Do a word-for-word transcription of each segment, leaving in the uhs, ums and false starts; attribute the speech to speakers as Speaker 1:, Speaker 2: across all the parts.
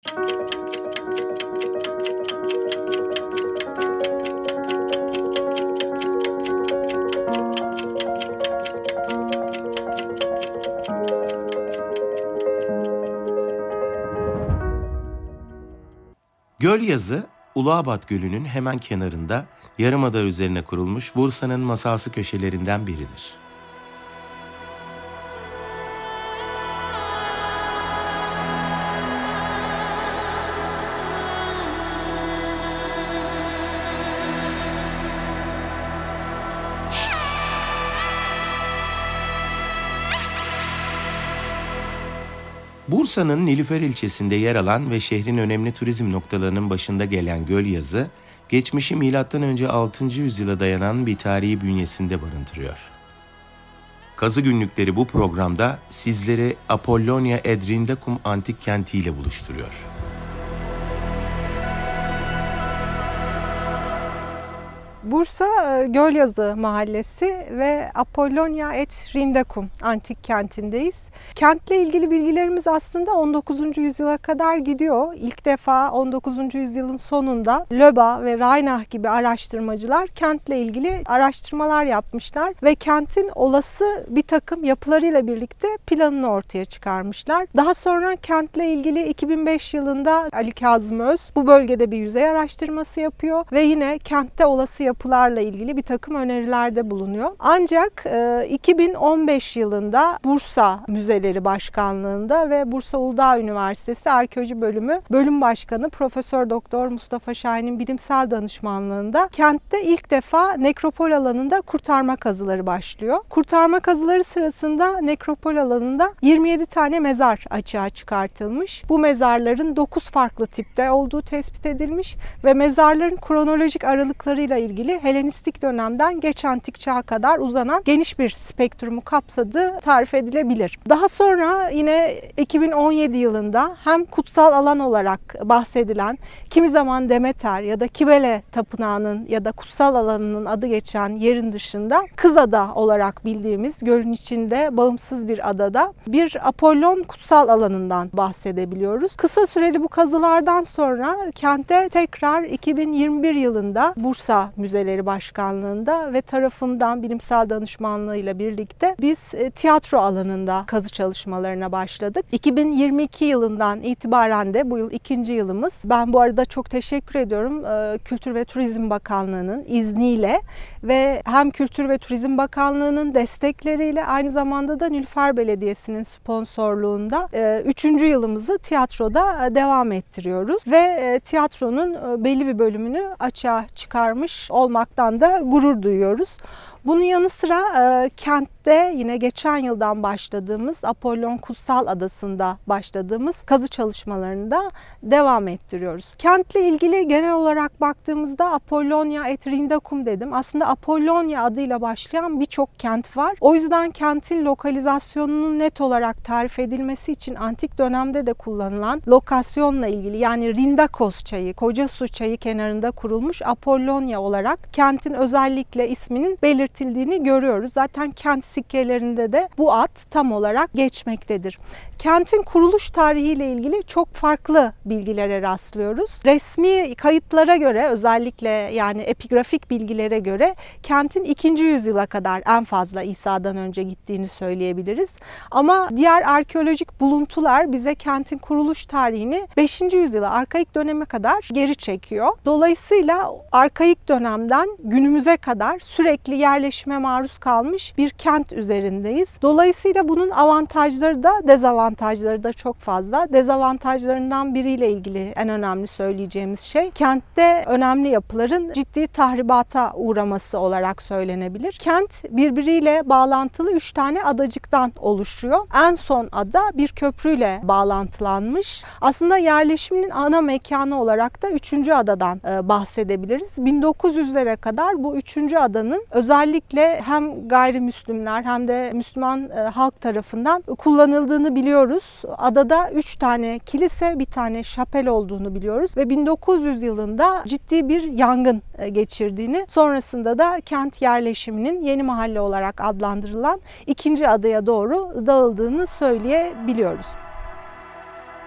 Speaker 1: Gölyazı, Uluabat Gölü'nün hemen kenarında yarımada üzerine kurulmuş Bursa'nın masalsı köşelerinden biridir. Bursa'nın Nilüfer ilçesinde yer alan ve şehrin önemli turizm noktalarının başında gelen Gölyazı, geçmişi milattan önce altıncı yüzyıla dayanan bir tarihi bünyesinde barındırıyor. Kazı Günlükleri bu programda sizleri Apollonia Edrindacum antik kentiyle buluşturuyor.
Speaker 2: Bursa Gölyazı Mahallesi ve Apollonia et Rindacum antik kentindeyiz. Kentle ilgili bilgilerimiz aslında on dokuzuncu yüzyıla kadar gidiyor. İlk defa on dokuzuncu yüzyılın sonunda Löba ve Reinach gibi araştırmacılar kentle ilgili araştırmalar yapmışlar ve kentin olası bir takım yapılarıyla birlikte planını ortaya çıkarmışlar. Daha sonra kentle ilgili iki bin beş yılında Ali Kazım Öz bu bölgede bir yüzey araştırması yapıyor ve yine kentte olası yapılarla ilgili bir takım önerilerde bulunuyor. Ancak iki bin on beş yılında Bursa Müzeleri Başkanlığı'nda ve Bursa Uludağ Üniversitesi Arkeoloji Bölümü Bölüm Başkanı Profesör Doktor Mustafa Şahin'in bilimsel danışmanlığında kentte ilk defa nekropol alanında kurtarma kazıları başlıyor. Kurtarma kazıları sırasında nekropol alanında yirmi yedi tane mezar açığa çıkartılmış. Bu mezarların dokuz farklı tipte olduğu tespit edilmiş ve mezarların kronolojik aralıklarıyla ilgili Helenistik dönemden geç antik çağa kadar uzanan geniş bir spektrumu kapsadığı tarif edilebilir. Daha sonra yine iki bin on yedi yılında hem kutsal alan olarak bahsedilen, kimi zaman Demeter ya da Kibele Tapınağı'nın ya da kutsal alanının adı geçen yerin dışında Kızada olarak bildiğimiz gölün içinde bağımsız bir adada bir Apollon kutsal alanından bahsedebiliyoruz. Kısa süreli bu kazılardan sonra kente tekrar iki bin yirmi bir yılında Bursa Müzeleri Başkanlığı'nda ve tarafından bilimsel danışmanlığıyla birlikte biz tiyatro alanında kazı çalışmalarına başladık. iki bin yirmi iki yılından itibaren de bu yıl ikinci yılımız. Ben bu arada çok teşekkür ediyorum Kültür ve Turizm Bakanlığı'nın izniyle ve hem Kültür ve Turizm Bakanlığı'nın destekleriyle aynı zamanda da Nilüfer Belediyesi'nin sponsorluğunda üçüncü yılımızı tiyatroda devam ettiriyoruz ve tiyatronun belli bir bölümünü açığa çıkarmış olmaktan da gurur duyuyoruz. Bunun yanı sıra e, kentte yine geçen yıldan başladığımız Apollon Kutsal Adası'nda başladığımız kazı çalışmalarını da devam ettiriyoruz. Kentle ilgili genel olarak baktığımızda Apollonia et Rindacum dedim. Aslında Apollonia adıyla başlayan birçok kent var. O yüzden kentin lokalizasyonunun net olarak tarif edilmesi için antik dönemde de kullanılan lokasyonla ilgili yani Rindakos çayı, Kocasu çayı kenarında kurulmuş Apollonia olarak kentin özellikle isminin belirtildiğini görüyoruz. Zaten kent sikkelerinde de bu ad tam olarak geçmektedir. Kentin kuruluş tarihiyle ilgili çok farklı bilgilere rastlıyoruz. Resmi kayıtlara göre özellikle yani epigrafik bilgilere göre kentin ikinci yüzyıla kadar en fazla İsa'dan önce gittiğini söyleyebiliriz. Ama diğer arkeolojik buluntular bize kentin kuruluş tarihini beşinci yüzyıla arkaik döneme kadar geri çekiyor. Dolayısıyla arkaik dönemden günümüze kadar sürekli yerleşime maruz kalmış bir kent üzerindeyiz. Dolayısıyla bunun avantajları da dezavantajları da çok fazla. Dezavantajlarından biriyle ilgili en önemli söyleyeceğimiz şey kentte önemli yapıların ciddi tahribata uğraması olarak söylenebilir. Kent birbiriyle bağlantılı üç tane adacıktan oluşuyor. En son ada bir köprüyle bağlantılanmış. Aslında yerleşimin ana mekanı olarak da üçüncü adadan bahsedebiliriz. bin dokuz yüzlere kadar bu üçüncü adanın özellikle hem gayrimüslimler hem de Müslüman halk tarafından kullanıldığını biliyoruz. Adada üç tane kilise, bir tane şapel olduğunu biliyoruz ve bin dokuz yüz yılında ciddi bir yangın geçirdiğini, sonrasında da kent yerleşiminin yeni mahalle olarak adlandırılan ikinci adaya doğru dağıldığını söyleyebiliyoruz.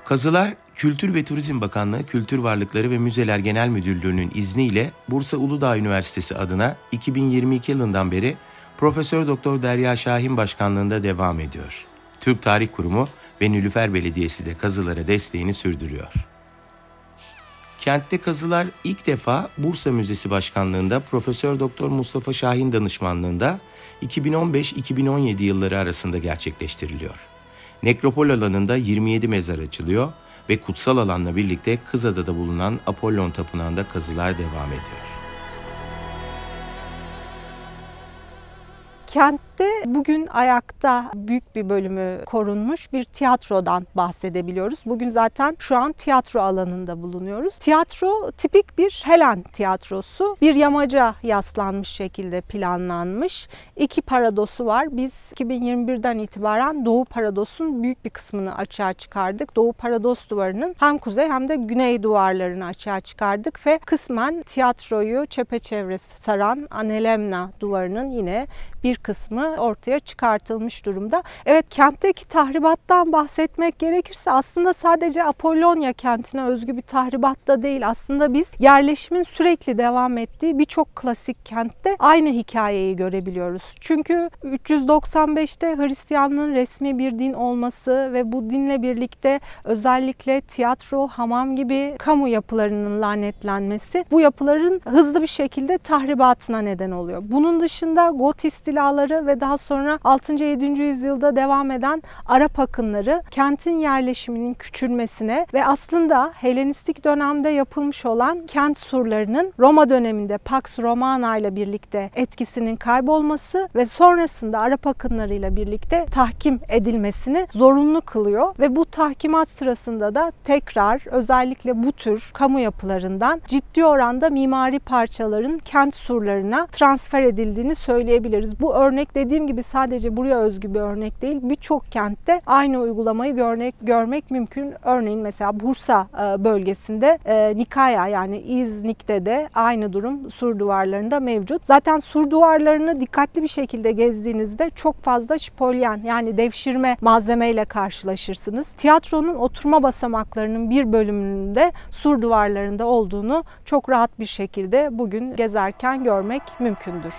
Speaker 1: Kazılar, Kültür ve Turizm Bakanlığı Kültür Varlıkları ve Müzeler Genel Müdürlüğü'nün izniyle Bursa Uludağ Üniversitesi adına iki bin yirmi iki yılından beri Profesör Doktor Derya Şahin Başkanlığında devam ediyor. Türk Tarih Kurumu ve Nilüfer Belediyesi de kazılara desteğini sürdürüyor. Kentte kazılar ilk defa Bursa Müzesi Başkanlığında Profesör Doktor Mustafa Şahin danışmanlığında iki bin on beş iki bin on yedi yılları arasında gerçekleştiriliyor. Nekropol alanında yirmi yedi mezar açılıyor ve kutsal alanla birlikte Kızada'da bulunan Apollon Tapınağı'nda kazılar devam ediyor.
Speaker 2: Kentte bugün ayakta büyük bir bölümü korunmuş bir tiyatrodan bahsedebiliyoruz. Bugün zaten şu an tiyatro alanında bulunuyoruz. Tiyatro tipik bir Helen tiyatrosu. Bir yamaca yaslanmış şekilde planlanmış. İki paradosu var. Biz iki bin yirmi birden itibaren Doğu Parados'un büyük bir kısmını açığa çıkardık. Doğu Parados duvarının hem kuzey hem de güney duvarlarını açığa çıkardık ve kısmen tiyatroyu çepeçevre saran Anelemna duvarının yine bir kısmı ortaya çıkartılmış durumda. Evet, kentteki tahribattan bahsetmek gerekirse aslında sadece Apollonia kentine özgü bir tahribat da değil. Aslında biz yerleşimin sürekli devam ettiği birçok klasik kentte aynı hikayeyi görebiliyoruz. Çünkü üç yüz doksan beşte Hristiyanlığın resmi bir din olması ve bu dinle birlikte özellikle tiyatro, hamam gibi kamu yapılarının lanetlenmesi bu yapıların hızlı bir şekilde tahribatına neden oluyor. Bunun dışında Got istilaları ve daha sonra altıncı yedinci yüzyılda devam eden Arap akınları kentin yerleşiminin küçülmesine ve aslında Helenistik dönemde yapılmış olan kent surlarının Roma döneminde Pax Romana ile birlikte etkisinin kaybolması ve sonrasında Arap akınlarıyla birlikte tahkim edilmesini zorunlu kılıyor ve bu tahkimat sırasında da tekrar özellikle bu tür kamu yapılarından ciddi oranda mimari parçaların kent surlarına transfer edildiğini söyleyebiliriz. Bu örnek dediğim gibi sadece buraya özgü bir örnek değil. Birçok kentte aynı uygulamayı görmek, görmek mümkün. Örneğin mesela Bursa bölgesinde Nikaya yani İznik'te de aynı durum sur duvarlarında mevcut. Zaten sur duvarlarını dikkatli bir şekilde gezdiğinizde çok fazla şpolyen yani devşirme malzemeyle karşılaşırsınız. Tiyatronun oturma basamaklarının bir bölümünün de sur duvarlarında olduğunu çok rahat bir şekilde bugün gezerken görmek mümkündür.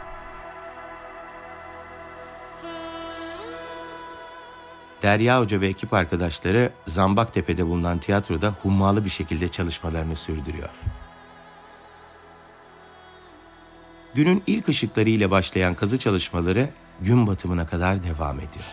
Speaker 1: Derya Hoca ve ekip arkadaşları Zambaktepe'de bulunan tiyatroda hummalı bir şekilde çalışmalarını sürdürüyor. Günün ilk ışıkları ile başlayan kazı çalışmaları gün batımına kadar devam ediyor.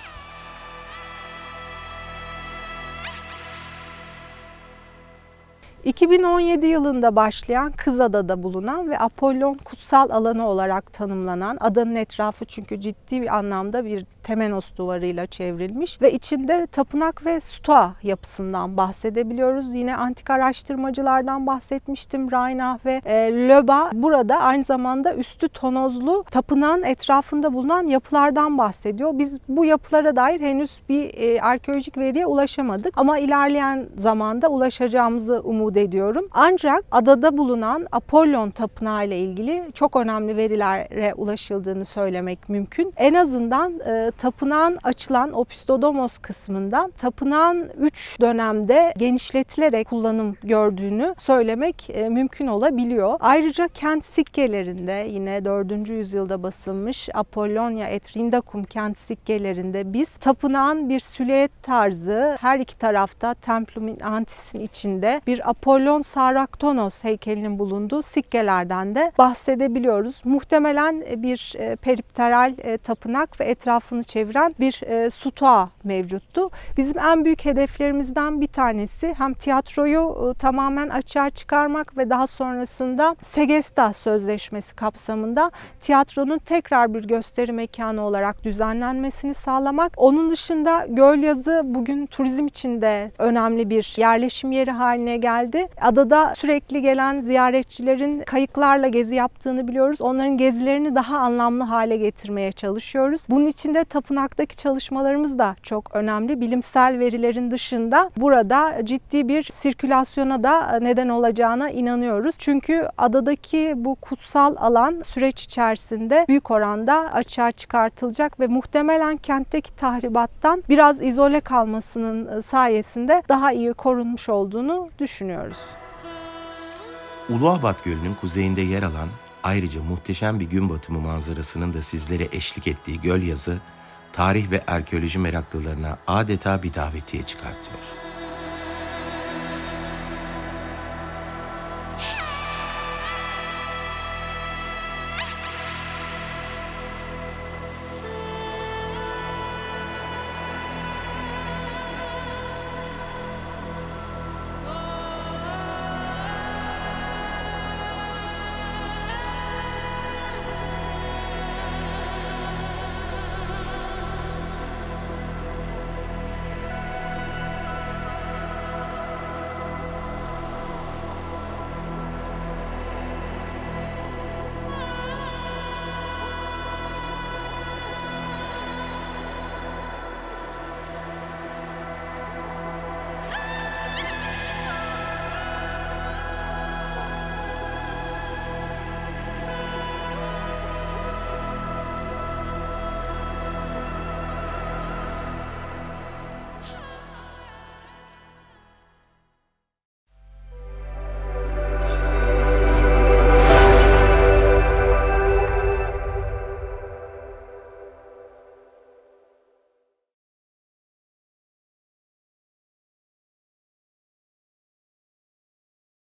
Speaker 2: iki bin on yedi yılında başlayan Kızada'da bulunan ve Apollon kutsal alanı olarak tanımlanan, adanın etrafı çünkü ciddi bir anlamda bir temenos duvarıyla çevrilmiş ve içinde tapınak ve stoa yapısından bahsedebiliyoruz. Yine antik araştırmacılardan bahsetmiştim. Reinach ve e, Löba burada aynı zamanda üstü tonozlu tapınağın etrafında bulunan yapılardan bahsediyor. Biz bu yapılara dair henüz bir e, arkeolojik veriye ulaşamadık ama ilerleyen zamanda ulaşacağımızı umut ediyorum. Ancak adada bulunan Apollon Tapınağı ile ilgili çok önemli verilere ulaşıldığını söylemek mümkün. En azından e, tapınağın açılan Opistodomos kısmından tapınağın üç dönemde genişletilerek kullanım gördüğünü söylemek e, mümkün olabiliyor. Ayrıca kent sikkelerinde yine dördüncü yüzyılda basılmış Apollonia et Rindacum kent sikkelerinde biz tapınağın bir silüet tarzı her iki tarafta Templum Antis'in içinde bir Apollon Saraktonos heykelinin bulunduğu sikkelerden de bahsedebiliyoruz. Muhtemelen bir peripteral tapınak ve etrafını çeviren bir stoa mevcuttu. Bizim en büyük hedeflerimizden bir tanesi hem tiyatroyu tamamen açığa çıkarmak ve daha sonrasında Segesta Sözleşmesi kapsamında tiyatronun tekrar bir gösteri mekanı olarak düzenlenmesini sağlamak. Onun dışında Gölyazı bugün turizm için de önemli bir yerleşim yeri haline geldi geldi. Adada sürekli gelen ziyaretçilerin kayıklarla gezi yaptığını biliyoruz. Onların gezilerini daha anlamlı hale getirmeye çalışıyoruz. Bunun için de tapınaktaki çalışmalarımız da çok önemli. Bilimsel verilerin dışında burada ciddi bir sirkülasyona da neden olacağına inanıyoruz. Çünkü adadaki bu kutsal alan süreç içerisinde büyük oranda açığa çıkartılacak ve muhtemelen kentteki tahribattan biraz izole kalmasının sayesinde daha iyi korunmuş olduğunu düşünüyoruz.
Speaker 1: Uluabat Gölü'nün kuzeyinde yer alan, ayrıca muhteşem bir gün batımı manzarasının da sizlere eşlik ettiği Gölyazı, tarih ve arkeoloji meraklılarına adeta bir davetiye çıkartıyor.